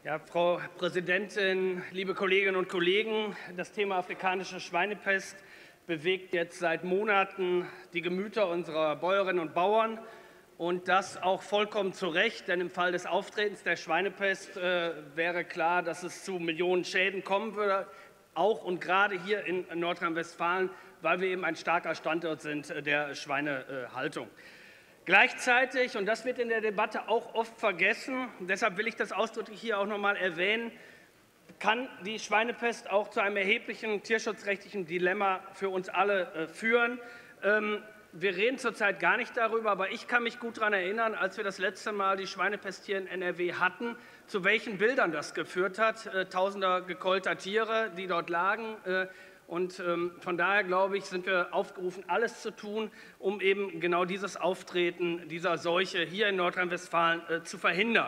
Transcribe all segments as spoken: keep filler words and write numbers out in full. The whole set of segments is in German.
Ja, Frau Präsidentin, liebe Kolleginnen und Kollegen! Das Thema afrikanische Schweinepest bewegt jetzt seit Monaten die Gemüter unserer Bäuerinnen und Bauern, und das auch vollkommen zu Recht, denn im Fall des Auftretens der Schweinepest äh, wäre klar, dass es zu Millionen Schäden kommen würde, auch und gerade hier in Nordrhein-Westfalen, weil wir eben ein starker Standort sind der Schweinehaltung. Gleichzeitig, und das wird in der Debatte auch oft vergessen, und deshalb will ich das ausdrücklich hier auch noch mal erwähnen, kann die Schweinepest auch zu einem erheblichen tierschutzrechtlichen Dilemma für uns alle äh, führen. Ähm, wir reden zurzeit gar nicht darüber, aber ich kann mich gut daran erinnern, als wir das letzte Mal die Schweinepest hier in N R W hatten, zu welchen Bildern das geführt hat. Äh, Tausender gekeulter Tiere, die dort lagen. Äh, Und ähm, von daher, glaube ich, sind wir aufgerufen, alles zu tun, um eben genau dieses Auftreten dieser Seuche hier in Nordrhein-Westfalen äh, zu verhindern.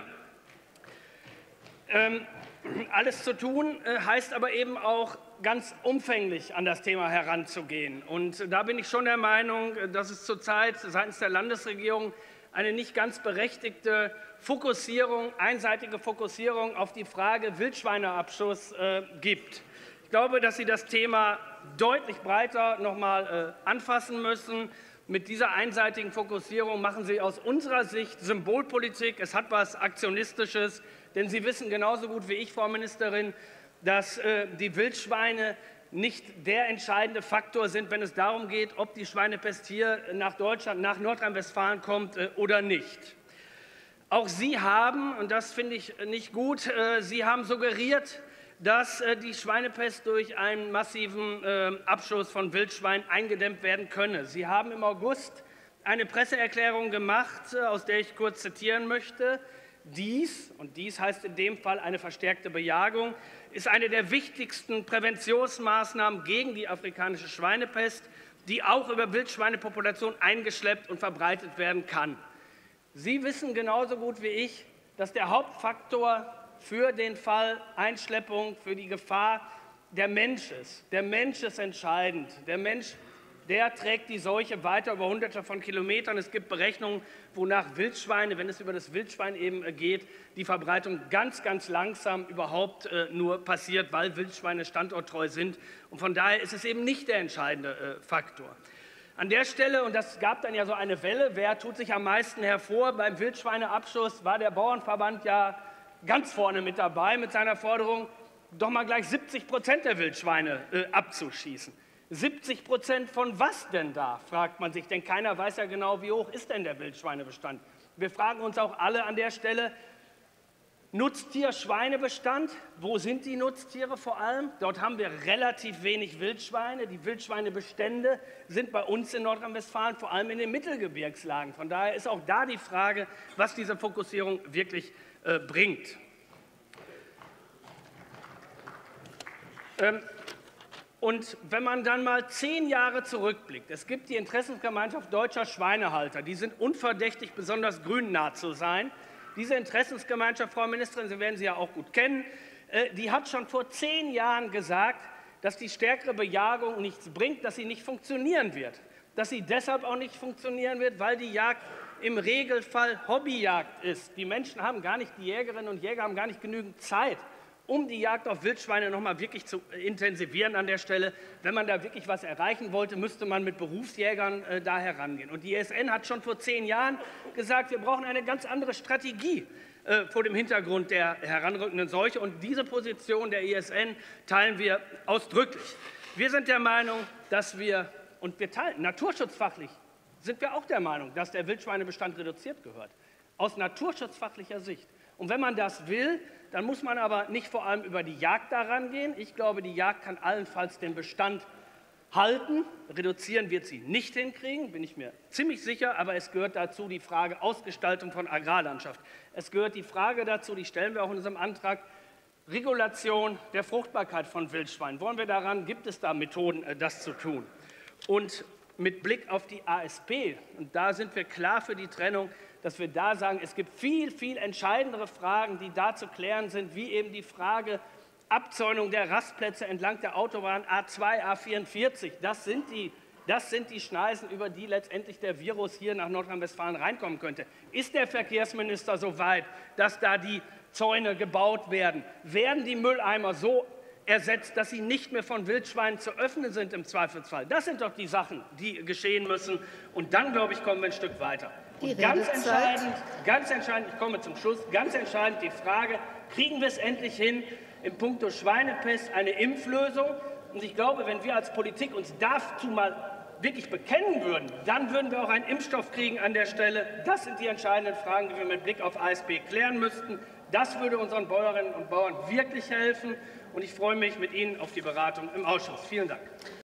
Ähm, alles zu tun äh, heißt aber eben auch, ganz umfänglich an das Thema heranzugehen. Und da bin ich schon der Meinung, dass es zurzeit seitens der Landesregierung eine nicht ganz berechtigte Fokussierung, einseitige Fokussierung auf die Frage Wildschweineabschuss äh, gibt. Ich glaube, dass Sie das Thema deutlich breiter noch mal äh, anfassen müssen. Mit dieser einseitigen Fokussierung machen Sie aus unserer Sicht Symbolpolitik. Es hat etwas Aktionistisches, denn Sie wissen genauso gut wie ich, Frau Ministerin, dass äh, die Wildschweine nicht der entscheidende Faktor sind, wenn es darum geht, ob die Schweinepest hier nach Deutschland, nach Nordrhein-Westfalen kommt äh, oder nicht. Auch Sie haben, und das finde ich nicht gut, äh, Sie haben suggeriert, dass die Schweinepest durch einen massiven Abschuss von Wildschweinen eingedämmt werden könne. Sie haben im August eine Presseerklärung gemacht, aus der ich kurz zitieren möchte. Dies, und dies heißt in dem Fall eine verstärkte Bejagung, ist eine der wichtigsten Präventionsmaßnahmen gegen die afrikanische Schweinepest, die auch über Wildschweinepopulation eingeschleppt und verbreitet werden kann. Sie wissen genauso gut wie ich, dass der Hauptfaktor für den Fall Einschleppung, für die Gefahr der Mensch ist. Der Mensch ist entscheidend. Der Mensch, der trägt die Seuche weiter über Hunderte von Kilometern. Es gibt Berechnungen, wonach Wildschweine, wenn es über das Wildschwein eben geht, die Verbreitung ganz, ganz langsam überhaupt äh, nur passiert, weil Wildschweine standorttreu sind. Und von daher ist es eben nicht der entscheidende äh, Faktor. An der Stelle, und das gab dann ja so eine Welle, wer tut sich am meisten hervor? Beim Wildschweineabschuss war der Bauernverband ja ganz vorne mit dabei mit seiner Forderung, doch mal gleich siebzig Prozent der Wildschweine äh, abzuschießen. siebzig Prozent von was denn da, fragt man sich, denn keiner weiß ja genau, wie hoch ist denn der Wildschweinebestand. Wir fragen uns auch alle an der Stelle, Nutztier-Schweinebestand, wo sind die Nutztiere vor allem? Dort haben wir relativ wenig Wildschweine. Die Wildschweinebestände sind bei uns in Nordrhein-Westfalen vor allem in den Mittelgebirgslagen. Von daher ist auch da die Frage, was diese Fokussierung wirklich äh, bringt. Ähm, Und wenn man dann mal zehn Jahre zurückblickt, es gibt die Interessensgemeinschaft deutscher Schweinehalter, die sind unverdächtig besonders grünnah zu sein. Diese Interessensgemeinschaft, Frau Ministerin, Sie werden sie ja auch gut kennen, die hat schon vor zehn Jahren gesagt, dass die stärkere Bejagung nichts bringt, dass sie nicht funktionieren wird. Dass sie deshalb auch nicht funktionieren wird, weil die Jagd im Regelfall Hobbyjagd ist. Die Menschen haben gar nicht, die Jägerinnen und Jäger haben gar nicht genügend Zeit, um die Jagd auf Wildschweine noch mal wirklich zu intensivieren an der Stelle. Wenn man da wirklich was erreichen wollte, müsste man mit Berufsjägern äh, da herangehen. Und die I S N hat schon vor zehn Jahren gesagt, wir brauchen eine ganz andere Strategie äh, vor dem Hintergrund der heranrückenden Seuche. Und diese Position der I S N teilen wir ausdrücklich. Wir sind der Meinung, dass wir, und wir teilen, naturschutzfachlich sind wir auch der Meinung, dass der Wildschweinebestand reduziert gehört. Aus naturschutzfachlicher Sicht. Und wenn man das will, dann muss man aber nicht vor allem über die Jagd daran gehen. Ich glaube, die Jagd kann allenfalls den Bestand halten. Reduzieren wird sie nicht hinkriegen, bin ich mir ziemlich sicher. Aber es gehört dazu die Frage Ausgestaltung von Agrarlandschaft. Es gehört die Frage dazu, die stellen wir auch in unserem Antrag, Regulation der Fruchtbarkeit von Wildschweinen. Wollen wir daran, gibt es da Methoden, das zu tun? Und mit Blick auf die A S P, und da sind wir klar für die Trennung, dass wir da sagen, es gibt viel, viel entscheidendere Fragen, die da zu klären sind, wie eben die Frage Abzäunung der Rastplätze entlang der Autobahn A zwei, A vierundvierzig. Das sind die, das sind die Schneisen, über die letztendlich der Virus hier nach Nordrhein-Westfalen reinkommen könnte. Ist der Verkehrsminister so weit, dass da die Zäune gebaut werden? Werden die Mülleimer so ersetzt, dass sie nicht mehr von Wildschweinen zu öffnen sind im Zweifelsfall? Das sind doch die Sachen, die geschehen müssen. Und dann, glaube ich, kommen wir ein Stück weiter. Und ganz entscheidend, ganz entscheidend, ich komme zum Schluss, ganz entscheidend die Frage, kriegen wir es endlich hin, in puncto Schweinepest eine Impflösung? Und ich glaube, wenn wir als Politik uns dazu mal wirklich bekennen würden, dann würden wir auch einen Impfstoff kriegen an der Stelle. Das sind die entscheidenden Fragen, die wir mit Blick auf A S B klären müssten. Das würde unseren Bäuerinnen und Bauern wirklich helfen. Und ich freue mich mit Ihnen auf die Beratung im Ausschuss. Vielen Dank.